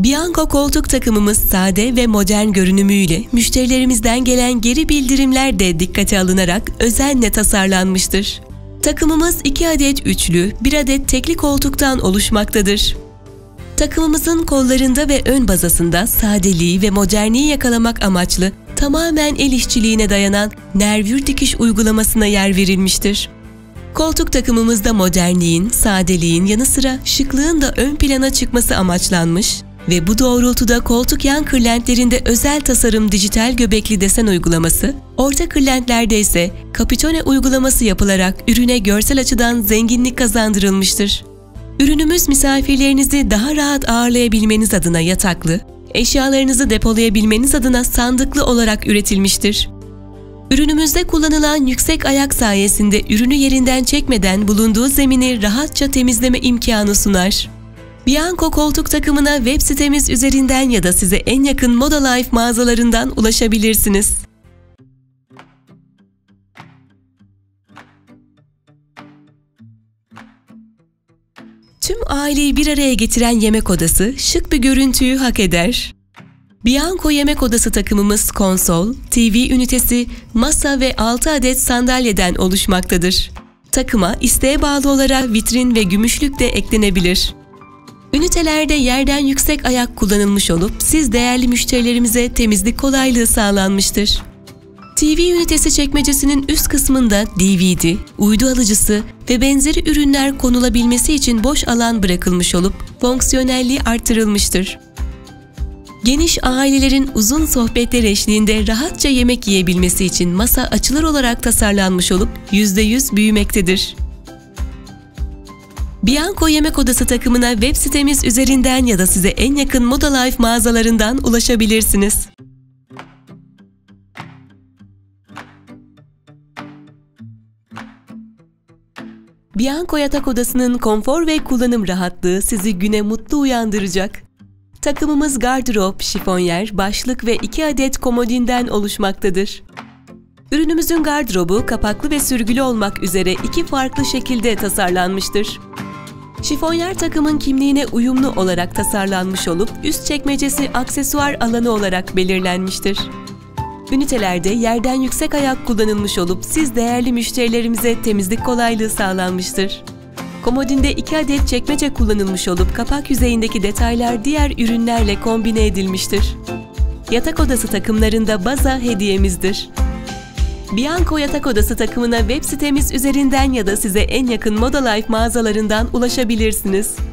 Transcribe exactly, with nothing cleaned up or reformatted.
Bianco koltuk takımımız sade ve modern görünümüyle müşterilerimizden gelen geri bildirimler de dikkate alınarak özenle tasarlanmıştır. Takımımız iki adet üçlü, bir adet tekli koltuktan oluşmaktadır. Takımımızın kollarında ve ön bazasında sadeliği ve modernliği yakalamak amaçlı tamamen el işçiliğine dayanan nervür dikiş uygulamasına yer verilmiştir. Koltuk takımımızda modernliğin, sadeliğin yanı sıra şıklığın da ön plana çıkması amaçlanmış ve bu doğrultuda koltuk yan kırlentlerinde özel tasarım dijital göbekli desen uygulaması, orta kırlentlerde ise kapitone uygulaması yapılarak ürüne görsel açıdan zenginlik kazandırılmıştır. Ürünümüz misafirlerinizi daha rahat ağırlayabilmeniz adına yataklı, eşyalarınızı depolayabilmeniz adına sandıklı olarak üretilmiştir. Ürünümüzde kullanılan yüksek ayak sayesinde ürünü yerinden çekmeden bulunduğu zemini rahatça temizleme imkanı sunar. Bianco koltuk takımına web sitemiz üzerinden ya da size en yakın Moda Life mağazalarından ulaşabilirsiniz. Tüm aileyi bir araya getiren yemek odası şık bir görüntüyü hak eder. Bianco yemek odası takımımız konsol, T V ünitesi, masa ve altı adet sandalyeden oluşmaktadır. Takıma isteğe bağlı olarak vitrin ve gümüşlük de eklenebilir. Ünitelerde yerden yüksek ayak kullanılmış olup siz değerli müşterilerimize temizlik kolaylığı sağlanmıştır. T V ünitesi çekmecesinin üst kısmında D V D, uydu alıcısı ve benzeri ürünler konulabilmesi için boş alan bırakılmış olup fonksiyonelliği artırılmıştır. Geniş ailelerin uzun sohbetler eşliğinde rahatça yemek yiyebilmesi için masa açılır olarak tasarlanmış olup yüzde yüz büyümektedir. Bianco yemek odası takımına web sitemiz üzerinden ya da size en yakın Moda Life mağazalarından ulaşabilirsiniz. Bianco yatak odasının konfor ve kullanım rahatlığı sizi güne mutlu uyandıracak. Takımımız gardırop, şifonyer, başlık ve iki adet komodinden oluşmaktadır. Ürünümüzün gardırobu kapaklı ve sürgülü olmak üzere iki farklı şekilde tasarlanmıştır. Şifonyer takımın kimliğine uyumlu olarak tasarlanmış olup üst çekmecesi aksesuar alanı olarak belirlenmiştir. Ünitelerde yerden yüksek ayak kullanılmış olup siz değerli müşterilerimize temizlik kolaylığı sağlanmıştır. Komodinde iki adet çekmece kullanılmış olup kapak yüzeyindeki detaylar diğer ürünlerle kombine edilmiştir. Yatak odası takımlarında baza hediyemizdir. Bianco yatak odası takımına web sitemiz üzerinden ya da size en yakın Moda Life mağazalarından ulaşabilirsiniz.